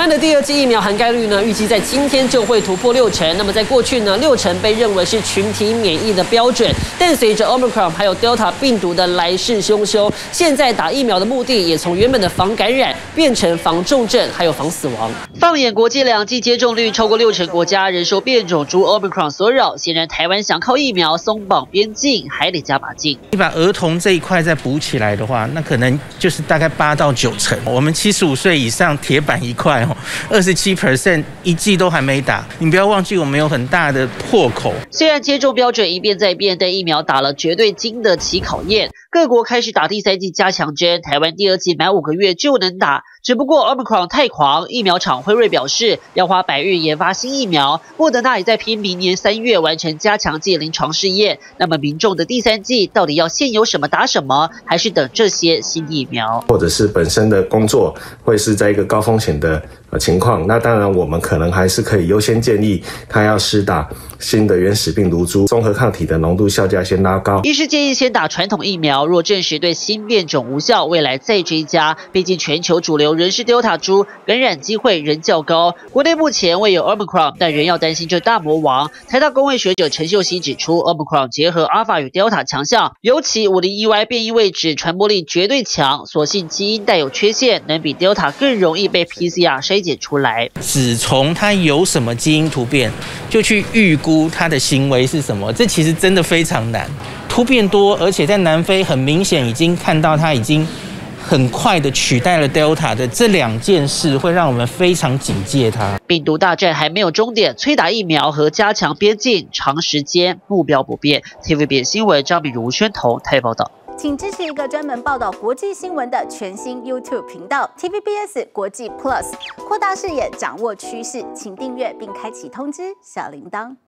湾的第2剂疫苗涵盖率呢，预计在今天就会突破60%。那么在过去呢，60%被认为是群体免疫的标准，但随着 Omicron 还有 Delta 病毒的来势汹汹，现在打疫苗的目的也从原本的防感染变成防重症，还有防死亡。放眼国际2剂接种率超过60%国家，仍受变种株 Omicron 所扰，显然台湾想靠疫苗松绑边境，还得加把劲。 你把儿童这一块再补起来的话，那可能就是大概8到9成。我们75岁以上铁板一块，27% 1剂都还没打。你不要忘记，我们有很大的破口。 虽然接种标准一变再变，但疫苗打了绝对经得起考验。各国开始打第3剂加强针，台湾第2剂满5个月就能打。只不过 Omicron 太狂，疫苗厂辉瑞表示要花百日研发新疫苗，莫德纳也在拼明年3月完成加强剂临床试验。那么民众的第3剂到底要现有什么打什么，还是等这些新疫苗？ 或者是本身的工作会是在一个高风险的情况，那当然我们可能还是可以优先建议他要施打新的原始病毒株，综合抗体的浓度效价先拉高。 医师建议先打传统疫苗，若证实对新变种无效，未来再追加。毕竟全球主流仍是 Delta 株，感染机会仍较高。国内目前未有 Omicron， 但仍要担心这大魔王。台大公卫学者陈秀熙指出 ，Omicron 结合 Alpha 与 Delta 强项，尤其501Y 变异位置传播力绝对强，所幸基因带有缺陷，能比 Delta 更容易被 PCR 筛检出来。 只从它有什么基因突变，就去预估它的行为是什么，这其实真的非常难。突变多，而且在南非很明显已经看到它已经很快的取代了 Delta 的这2件事，会让我们非常警戒它。 病毒大战还没有终点，催打疫苗和加强边境，长时间目标不变。TVBS 新闻张敏如、宣彤台报道。 请支持一个专门报道国际新闻的全新 YouTube 频道 TVBS 国际 Plus， 扩大视野，掌握趋势，请订阅并开启通知小铃铛。